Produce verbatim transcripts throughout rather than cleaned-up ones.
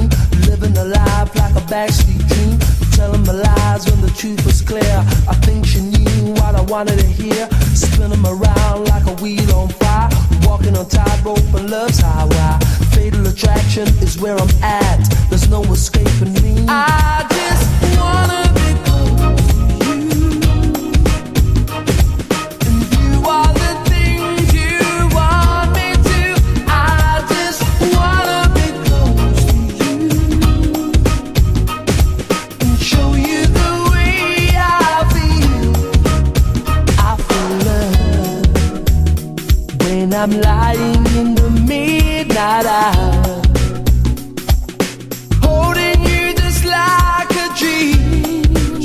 living a life like a backstreet dream, telling my lies when the truth was clear. I think she knew what I wanted to hear, spinning around like a wheel on fire, walking on tightrope and love's highway. Fatal attraction is where I'm at, there's no escaping me. I just wanna be close to you, and you are the things you want me to. I just wanna be close to you and show you the way I feel. I feel love when I'm lying in the midnight hour, holding you just like a dream.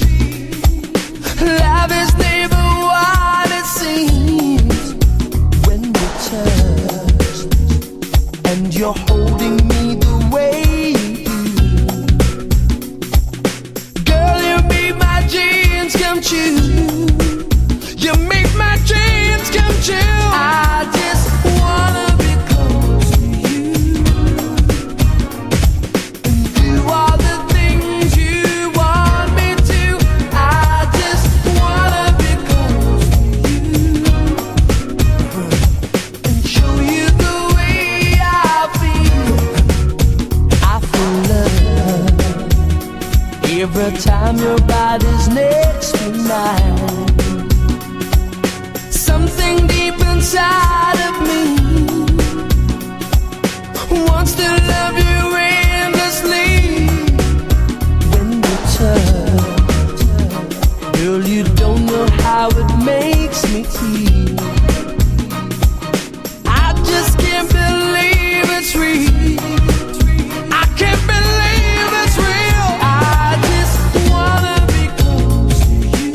Love is never what it seems when we touch, and you're holding me the way you do. Girl, you make my dreams come true. You make my dreams come true. I just wanna be close to you, and do all the things you want me to. I just wanna be close to you and show you the way I feel. I feel love every time your body's next to mine. Something deep inside of me wants to love you endlessly. When you touch, girl, you don't know how it makes me feel. I just can't believe it's real. I can't believe it's real. I just wanna be close to you,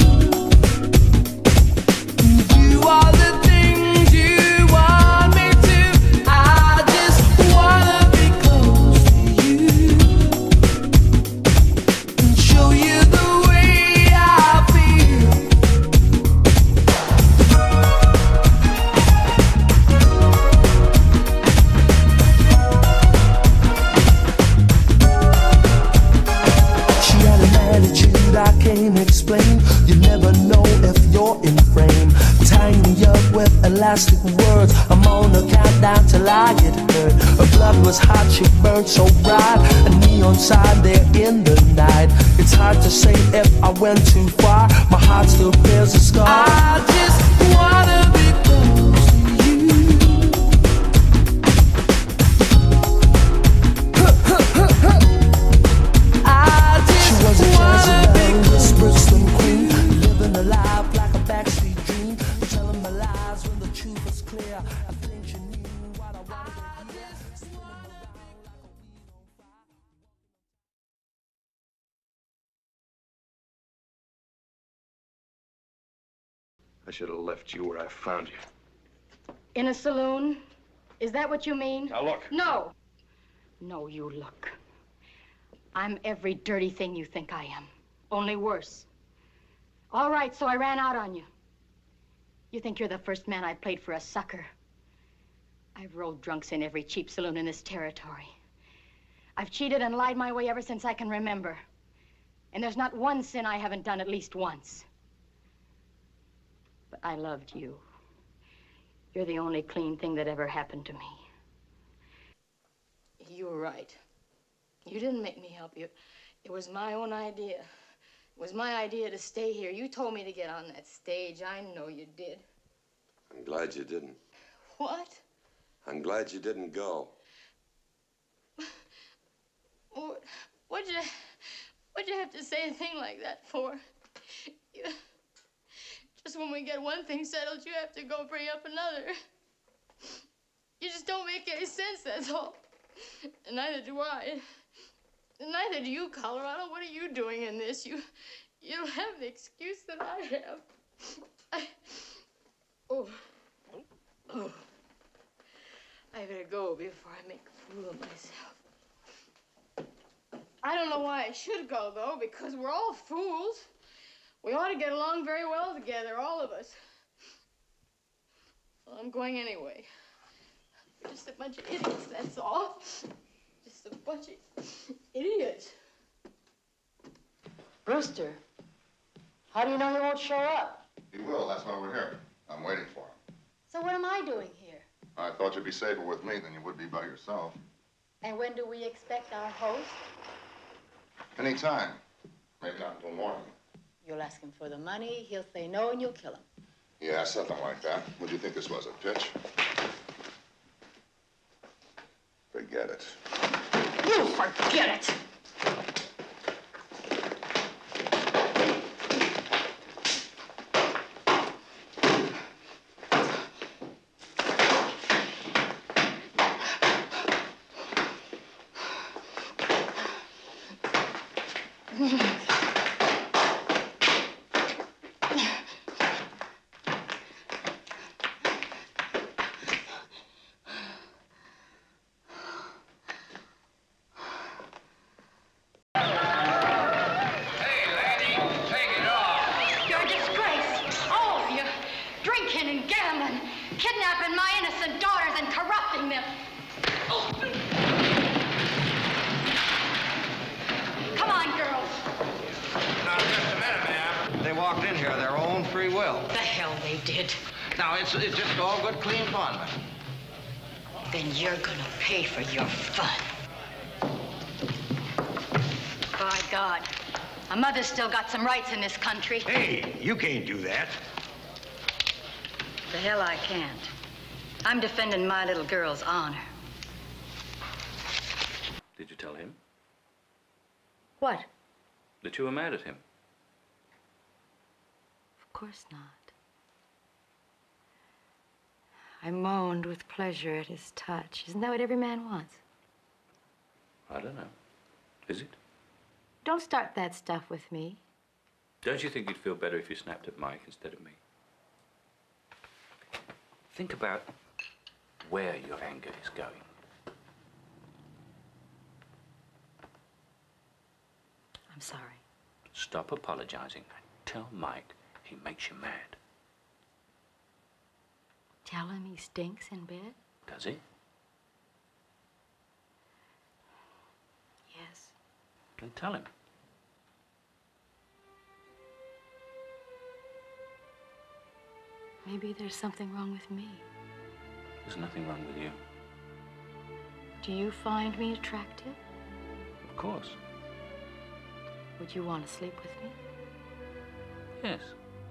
do all the things you want me to. I just wanna be close to you and show you the way I feel. She had an attitude I can't explain. You never know if you're in frame. Tying me up with elastic words, I'm on a countdown till I get hurt. Her blood was hot, she burned so bright, a neon sign there in the night. It's hard to say if I went too far, my heart still bears a scar. I just wanna be close to you. I just she was a Jezebel, Brixton queen, living a life like a backstreet dream, telling my lies when the truth was clear. I think she knew what I wanted to hear, spinning around like a wheel on fire. I should have left you where I found you. In a saloon? Is that what you mean? Now look. No. No, you look. I'm every dirty thing you think I am, only worse. All right, so I ran out on you. You think you're the first man I played for a sucker. I've rolled drunks in every cheap saloon in this territory. I've cheated and lied my way ever since I can remember. And there's not one sin I haven't done at least once. But I loved you. You're the only clean thing that ever happened to me. You were right. You didn't make me help you. It was my own idea. It was my idea to stay here. You told me to get on that stage. I know you did. I'm glad you didn't. What? I'm glad you didn't go. What, what'd you, what'd you have to say a thing like that for? You, just when we get one thing settled, you have to go bring up another. You just don't make any sense, that's all. And neither do I. And neither do you, Colorado. What are you doing in this? You, you don't have the excuse that I have. I, oh, oh. I better go before I make a fool of myself. I don't know why I should go, though, because we're all fools. We ought to get along very well together, all of us. Well, I'm going anyway. We're just a bunch of idiots, that's all. Just Just a bunch of idiots. Brewster, how do you know he won't show up? He will. That's why we're here. I'm waiting for him. So what am I doing here? I thought you'd be safer with me than you would be by yourself. And when do we expect our host? Anytime. Maybe not until morning. You'll ask him for the money, he'll say no, and you'll kill him. Yeah, something like that. What do you think this was, a pitch? Forget it. You forget it! Kidnapping my innocent daughters and corrupting them. Oh. Come on, girls. Now, just a minute, ma'am. They walked in here of their own free will. The hell they did. Now, it's, it's just all good, clean fun. Then you're gonna pay for your fun. By God, a mother's still got some rights in this country. Hey, you can't do that. The hell I can't. I'm defending my little girl's honor. Did you tell him What? that you were mad at him? Of course not. I moaned with pleasure at his touch. Isn't that what every man wants? I don't know. Is it? Don't start that stuff with me. Don't you think you'd feel better if you snapped at Mike instead of me? Think about where your anger is going. I'm sorry. Stop apologizing and tell Mike he makes you mad. Tell him he stinks in bed? Does he? Yes. Then tell him. Maybe there's something wrong with me. There's nothing wrong with you. Do you find me attractive? Of course. Would you want to sleep with me? Yes.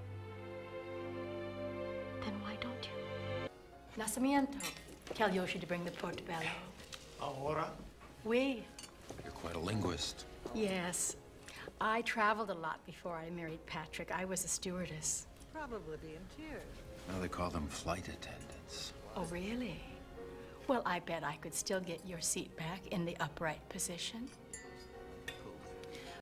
Then why don't you? Nacimiento. Tell Yoshi to bring the portobello. Ahora? Oui. You're quite a linguist. Yes. I traveled a lot before I married Patrick. I was a stewardess. Probably be in tears. Now they call them flight attendants. Oh, really? Well, I bet I could still get your seat back in the upright position.